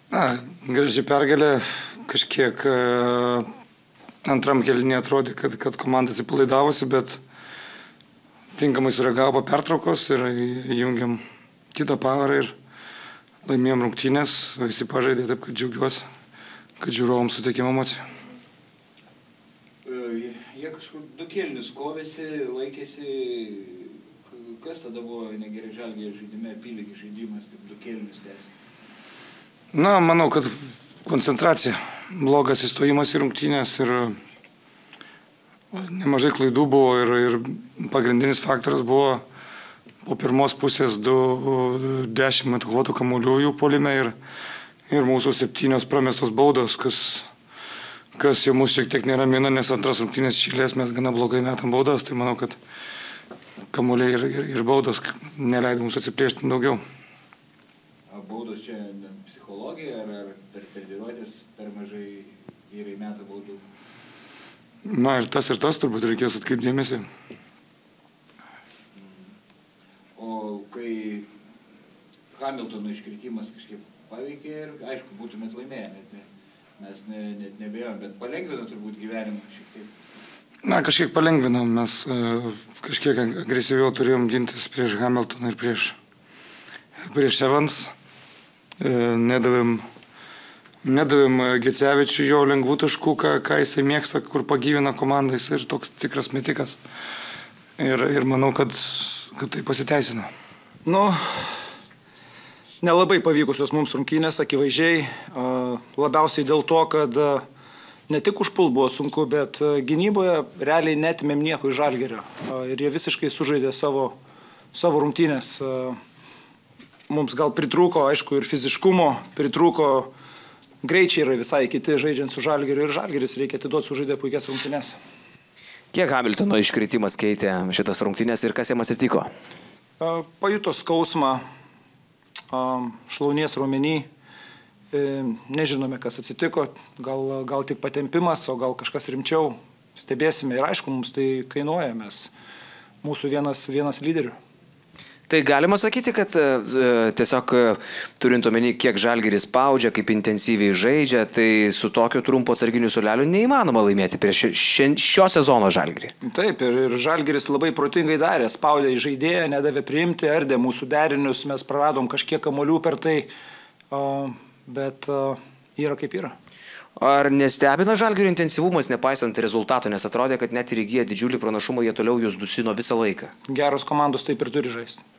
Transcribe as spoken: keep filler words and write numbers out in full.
Na, graži pergalė, kažkiek antram kėlinyje atrodė, kad, kad komanda atsipalaidavosi, bet tinkamai sureagavo po pertraukos ir įjungiam kitą pavarą ir laimėjom rungtynės, visi pažaidė, taip kad džiaugiuosi, kad žiūrovom suteikėm emocijų. Jie kažkur du kėlinius kovėsi, laikėsi, kas tada buvo negerai Žalgirio žaidime, apylygis žaidimas, taip du kėlinius tęsė? Na, manau, kad koncentracija, blogas įstojimas į rungtynės ir nemažai klaidų buvo ir, ir pagrindinis faktoras buvo po pirmos pusės du dešimt atakuotų kamuolių jų puolime ir, ir mūsų septynios pramestos baudos, kas, kas jau mūsų šiek tiek neramina, nes antras rungtynės šilės mes gana blogai metam baudas, tai manau, kad kamuoliai ir, ir, ir baudos neleido mums atsiplėšti daugiau. Baudos čia psichologija ar, ar per treniruotės per mažai vyrai meta baudų? Na ir tas ir tas turbūt reikės atkreipti dėmesį. O kai Hamiltono iškritimas kažkaip paveikė ir aišku būtumėt laimėję, net ne, mes ne, net nebėjom, bet palengvino turbūt gyvenimą šiek tiek. Na, kažkiek palengvinom, mes kažkiek agresyviau turėjom gintis prieš Hamiltoną ir prieš, prieš Evans. Nedavėm, nedavėm Gecevičiui jo lengvų taškų, ką, ką jisai mėgsta, kur pagyvina komandą, jis ir toks tikras metikas. Ir, ir manau, kad, kad tai pasiteisino. Nu, nelabai pavykusios mums rungtynės, akivaizdžiai. Labiausiai dėl to, kad ne tik užpult buvo sunku, bet gynyboje realiai netimėm nieko iš Žalgirio. Ir jie visiškai sužaidė savo, savo rungtynės. Mums gal pritrūko, aišku, ir fiziškumo, pritrūko greičiai yra visai kiti žaidžiant su Žalgiriu ir Žalgiris reikia atiduoti sužaidę puikias rungtynės. Kiek Hamiltono iškritimas keitė šitas rungtynės ir kas jam atsitiko? Pajuto skausmą, šlaunies raumenį, nežinome, kas atsitiko, gal, gal tik patempimas, o gal kažkas rimčiau. Stebėsime ir aišku, mums tai kainuoja, mes mūsų vienas, vienas lyderių. Tai galima sakyti, kad tiesiog turint omeny, kiek Žalgiris spaudžia, kaip intensyviai žaidžia, tai su tokio trumpo atsarginių suolelių neįmanoma laimėti prieš šio sezono Žalgirį. Taip, ir, ir Žalgiris labai protingai darė, spaudė į žaidėją, nedavė priimti, ardė mūsų derinius, mes praradom kažkiek kamuolių per tai, bet yra kaip yra. Ar nestebina Žalgirio intensyvumas, nepaisant rezultato, nes atrodė, kad net ir įgyję didžiulį pranašumą, jie toliau jūs dusino visą laiką? Geros komandos taip ir turi žaisti.